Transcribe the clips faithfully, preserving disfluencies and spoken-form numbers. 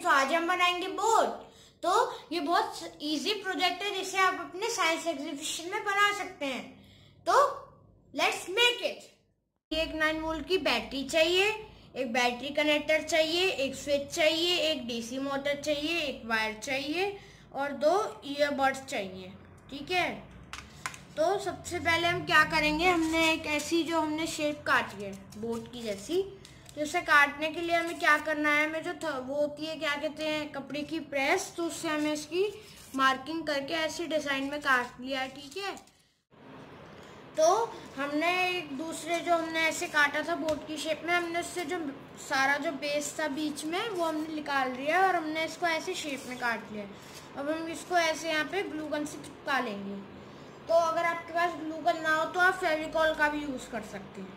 तो आज हम बनाएंगे बोट। तो ये बहुत इजी प्रोजेक्ट है जिसे आप अपने साइंस एग्जीबिशन में बना सकते हैं। तो लेट्स मेक इट। एक नाइन वोल्ट की बैटरी चाहिए, एक बैटरी कनेक्टर चाहिए, एक स्विच चाहिए, एक डीसी मोटर चाहिए, एक वायर चाहिए और दो ईयरबड्स चाहिए। ठीक है, तो सबसे पहले हम क्या करेंगे, हमने एक ऐसी जो हमने शेप काटी है बोट की जैसी, तो उसे काटने के लिए हमें क्या करना है, हमें जो वो होती है क्या कहते हैं कपड़े की प्रेस, तो उससे हमें इसकी मार्किंग करके ऐसी डिजाइन में काट लिया है। ठीक है, तो हमने एक दूसरे जो हमने ऐसे काटा था बोट की शेप में, हमने उससे जो सारा जो बेस था बीच में वो हमने निकाल लिया और हमने इसको ऐसे शेप में काट लिया। अब हम इसको ऐसे यहाँ पे ग्लू गन से चिपका लेंगे। तो अगर आपके पास ग्लू गन ना हो तो आप फेविकॉल का भी यूज कर सकते हैं।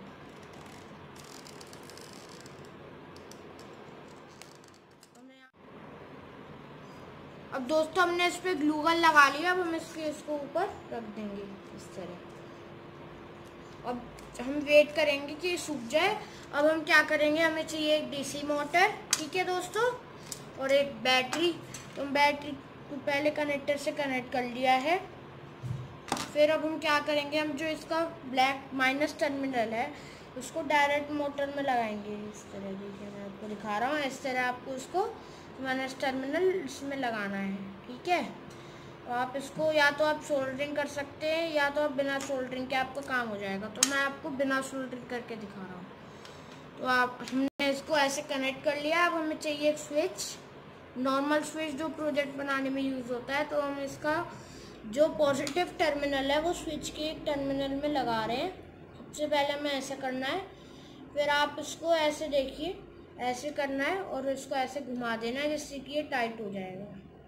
अब दोस्तों हमने इस पे ग्लू गन लगा लिया, अब हम इसके इसको ऊपर रख देंगे इस तरह। अब हम वेट करेंगे कि ये सूख जाए। अब हम क्या करेंगे, हमें चाहिए एक डीसी मोटर, ठीक है दोस्तों, और एक बैटरी। तो बैटरी को पहले कनेक्टर से कनेक्ट कर लिया है। फिर अब हम क्या करेंगे, हम जो इसका ब्लैक माइनस टर्मिनल है उसको डायरेक्ट मोटर में लगाएंगे इस तरह। देखिए मैं आपको दिखा रहा हूँ, इस तरह आपको उसको माइनस टर्मिनल इसमें लगाना है। ठीक है, तो आप इसको या तो आप सोल्डरिंग कर सकते हैं या तो आप बिना सोल्डरिंग के आपका काम हो जाएगा। तो मैं आपको बिना सोल्डरिंग करके दिखा रहा हूँ। तो आप हमने इसको ऐसे कनेक्ट कर लिया। अब हमें चाहिए एक स्विच, नॉर्मल स्विच जो प्रोजेक्ट बनाने में यूज़ होता है। तो हम इसका जो पॉजिटिव टर्मिनल है वो स्विच के एक टर्मिनल में लगा रहे हैं। सबसे पहले हमें ऐसे करना है, फिर आप इसको ऐसे देखिए ऐसे करना है और इसको ऐसे घुमा देना है जिससे कि ये टाइट हो जाएगा।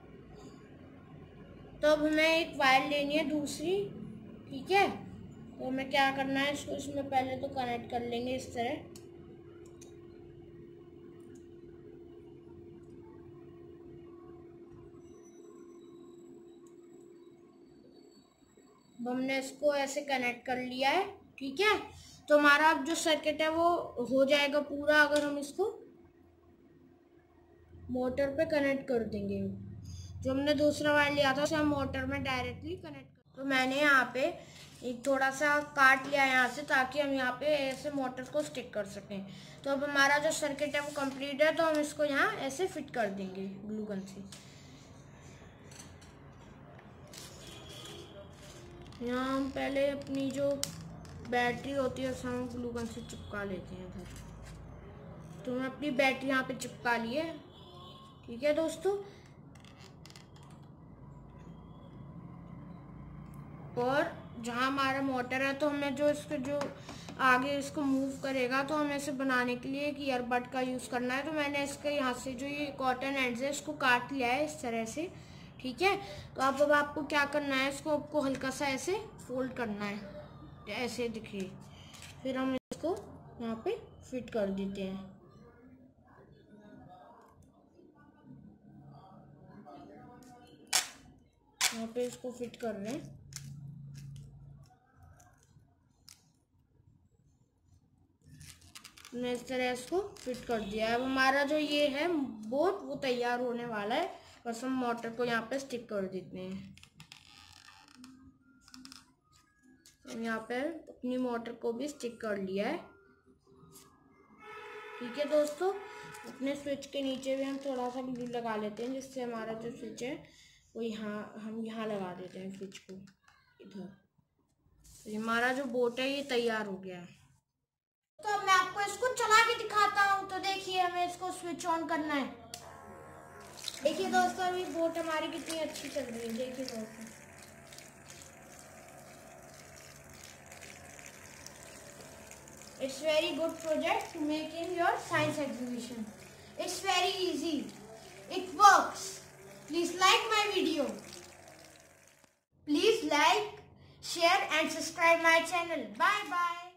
तो अब हमें एक वायर लेनी है दूसरी। ठीक है, तो हमें क्या करना है, इसको इसमें पहले तो कनेक्ट कर लेंगे इस तरह। हमने इसको ऐसे कनेक्ट कर लिया है। ठीक है, तो हमारा अब जो सर्किट है वो हो जाएगा पूरा अगर हम इसको मोटर पे कनेक्ट कर देंगे। जो हमने दूसरा वायर लिया था उसे हम मोटर में डायरेक्टली कनेक्ट कर। तो मैंने यहाँ पे एक थोड़ा सा काट लिया यहाँ से ताकि हम यहाँ पे ऐसे मोटर को स्टिक कर सकें। तो अब हमारा जो सर्किट है वो कंप्लीट है। तो हम इसको यहाँ ऐसे फिट कर देंगे ग्लू गन से। यहाँ हम पहले अपनी जो बैटरी होती है उसे हम ग्लू गन से चिपका लेते हैं इधर। तो मैं अपनी बैटरी यहाँ पे चिपका ली है। ठीक है दोस्तों, और जहाँ हमारा मोटर है तो हमें जो इसको जो आगे इसको मूव करेगा तो हमें इसे बनाने के लिए एक ईयरबड का यूज़ करना है। तो मैंने इसके यहाँ से जो ये कॉटन एंड्स है इसको काट लिया है इस तरह से। ठीक है, तो अब अब आपको क्या करना है, इसको आपको हल्का सा ऐसे फोल्ड करना है, ऐसे दिखिए। फिर हम इसको यहाँ पे फिट कर देते हैं। यहाँ पे इसको फिट कर रहे हैं। मैंने इस तरह इसको फिट कर दिया। अब हमारा जो ये है बोट वो तैयार होने वाला है। बस हम मोटर को यहाँ पे स्टिक कर देते हैं। हम यहाँ पे अपनी मोटर को भी स्टिक कर लिया है। ठीक है दोस्तों, अपने स्विच के नीचे भी हम थोड़ा सा ग्लू लगा लेते हैं जिससे हमारा जो स्विच है वो यहाँ हम यहाँ लगा देते हैं स्विच को इधर। तो हमारा जो बोट है ये तैयार हो गया है। तो अब मैं आपको इसको चला के दिखाता हूँ। तो देखिए हमें इसको स्विच ऑन करना है। देखिए दोस्तों अभी बोट हमारी कितनी अच्छी चल रही है। देखिए दोस्तों, it's very good project to make in your science exhibition. It's very easy, it works. Please like my video, please like, share and subscribe my channel. Bye bye.